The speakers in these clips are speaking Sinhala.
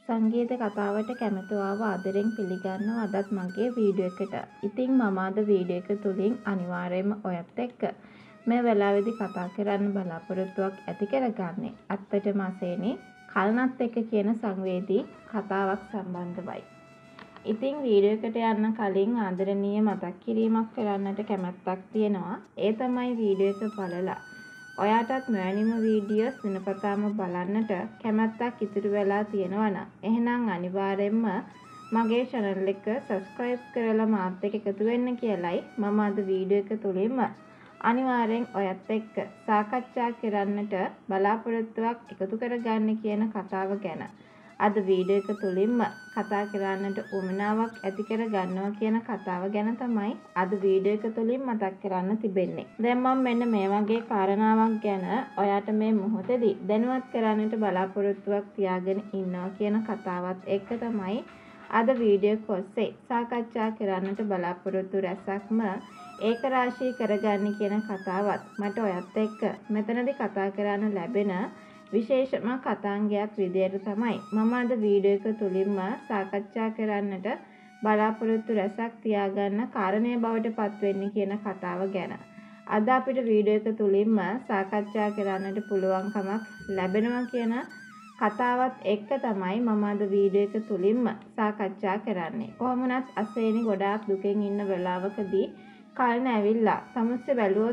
සංගීත කතාවට කැමතිව ආදරෙන් පිළිගන්නවා අදත් මගේ වීඩියෝ එකට. ඉතින් මම අද වීඩියෝ එක තුලින් අනිවාර්යයෙන්ම ඔයත් එක්ක මේ වෙලාවේදී කතා කරන්න බලාපොරොත්තුවක් ඇති කරගන්නේ. ඇත්තටම අසේනේ කල්නත් එක්ක කියන සංවේදී කතාවක් සම්බන්ධවයි. ඉතින් වීඩියෝ එකට යන්න කලින් ආදරණීය මතක් කිරීමක් කරන්නට කැමැත්තක් තියෙනවා. ඒ තමයි වීඩියෝ එක බලලා ඔයාටත් මෙවැනිම වීඩියෝස් දිනපතාම බලන්නට කැමැත්තක් ඉතුරු වෙලා තියෙනවා නම් එහෙනම් අනිවාර්යයෙන්ම මගේ channel එක subscribe කරලා මාත් එක්ක එකතු වෙන්න කියලයි මම අද වීඩියෝ එක තුලින්ම අනිවාර්යෙන් ඔයත් එක්ක සාකච්ඡා කරන්නට බලාපොරොත්තුවක් එකතු කරගන්න කියන කතාව ගැන අද වීඩියෝ එක තුලින්ම කතා කරන්නට උවමනාවක් ඇති කර ගන්නවා කියන කතාව ගැන තමයි අද වීඩියෝ එක තුලින් මතක් කරන්න තිබෙන්නේ. දැන් මම මෙන්න මේ වගේ කාරණාවක් ගැන ඔයාට මේ මොහොතේදී දැනුවත් කරන්නට බලාපොරොත්තුවක් තියාගෙන ඉන්නවා කියන කතාවත් එක්ක තමයි අද වීඩියෝ එක ඔස්සේ සාකච්ඡා කරන්නට බලාපොරොත්තු රැසක්ම ඒක රාශී කරගන්න කියන කතාවත් මට ඔයත් එක්ක මෙතනදී කතා කරන්න ලැබෙන විශේෂම කතාංගයක් විදියට තමයි මම අද වීඩියෝ එක තුලින්ම සාකච්ඡා කරන්නට බලාපොරොත්තු රැසක් තියාගන්න කාරණේ බවට පත් වෙන්නේ කියන කතාව ගැන. අද අපිට වීඩියෝ එක තුලින්ම සාකච්ඡා කරන්නට පුළුවන්කමක් ලැබෙනවා කියන කතාවත් එක්ක තමයි මම අද වීඩියෝ එක තුලින්ම සාකච්ඡා කරන්නේ. කොහොම වුණත් අසේනි ගොඩාක් දුකෙන් ඉන්න වෙලාවකදී කල්න ඇවිල්ලා සමුස්සේ බැලුවොත්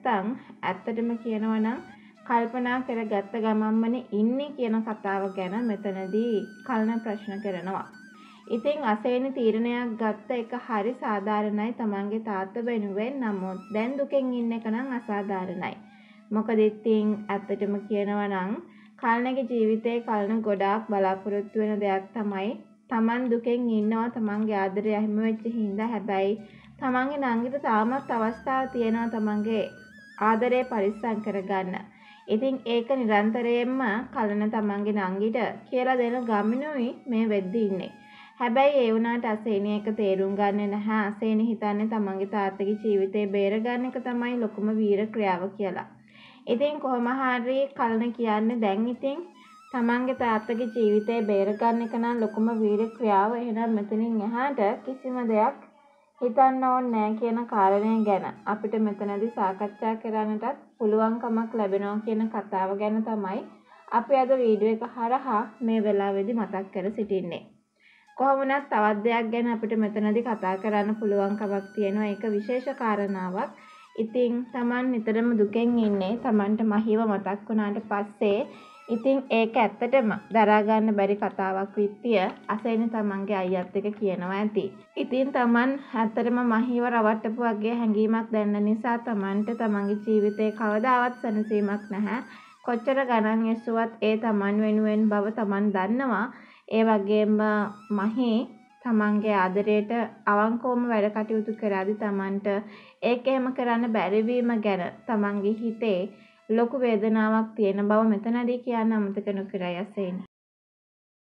ඇත්තටම කියනවා නම් කල්පනා කරගත්ත ගමන්මනේ ඉන්නේ කියන කතාව ගැන මෙතනදී කල්න ප්‍රශ්න කරනවා. ඉතින් අසේනි තීරණයක් ගත්ත එක හරි සාධාරණයි තමන්ගේ තාත්තා වෙනුවෙන්. නමුත් දැන් දුකෙන් ඉන්න එක නම් අසාධාරණයි. මොකද ඉතින් ඇත්තටම කියනවා නම් කල්නගේ ජීවිතේ කල්න ගොඩාක් බලාපොරොත්තු වෙන දෙයක් තමයි තමන් දුකෙන් ඉන්නවා තමන්ගේ ආදරය අහිමි වෙච්ච හින්දා. හැබැයි තමන්ගේ නංගිට තාමත් අවස්ථාවක් තියෙනවා තමන්ගේ ආදරය පරිස්සම් කරගන්න. ඉතින් ඒක නිරන්තරයෙන්ම කලන තමන්ගේ නංගිට කියලා දෙන ගමනුයි මේ වෙද්දි ඉන්නේ. හැබැයි ඒ වුණාට අසේනි එක තේරුම් ගන්නේ නැහැ. අසේනි හිතන්නේ තමන්ගේ තාත්තගේ ජීවිතේ බේරගන්න එක තමයි ලොකුම වීර ක්‍රියාව කියලා. ඉතින් කොහොම හරි කලන කියන්නේ දැන් ඉතින් තමන්ගේ තාත්තගේ ජීවිතේ බේරගන්න එක නම් ලොකුම වීර ක්‍රියාව. එහෙනම් මෙතනින් එහාට කිසිම දෙයක් හිතන්න ඕනේ නැහැ කියන කාරණය ගැන අපිට මෙතනදී සාකච්ඡා කරන්නටත් පුළුවන්කමක් ලැබෙනවා කියන කතාව ගැන තමයි අපි අද වීඩියෝ එක හරහා මේ වෙලාවේදී මතක් කර සිටින්නේ. කොහොම වුණත් තවත් දෙයක් ගැන අපිට මෙතනදී කතා කරන්න පුළුවන්කමක් තියෙනවා. ඒක විශේෂ කාරණාවක්. ඉතින් Taman නිතරම දුකෙන් ඉන්නේ. Tamanට මහිව මතක් වුණාට පස්සේ ඉතින් ඒක ඇත්තටම දරා ගන්න බැරි කතාවක් විත්තිය අසේනි තමන්ගේ අයියත් එක කියනවා ඇති. ඉතින් තමන් ඇත්තටම මහිව රවට්ටපු වගේ හැඟීමක් දැනෙන නිසා තමන්ට තමන්ගේ ජීවිතේ කවදාවත් සැනසීමක් නැහැ. කොච්චර ගණන් ඇසුවත් ඒ තමන් වෙනුවෙන් බව තමන් දන්නවා. ඒ වගේම මහි තමන්ගේ ආදරයට අවංකවම වැඩ කටයුතු කරාදී තමන්ට ඒක එහෙම කරන්න බැරි වීම ගැන තමන්ගේ හිතේ ලොකු වේදනාවක් තියෙන බව මෙතනදී කියන්න අමතක නොකරයි අසේනි.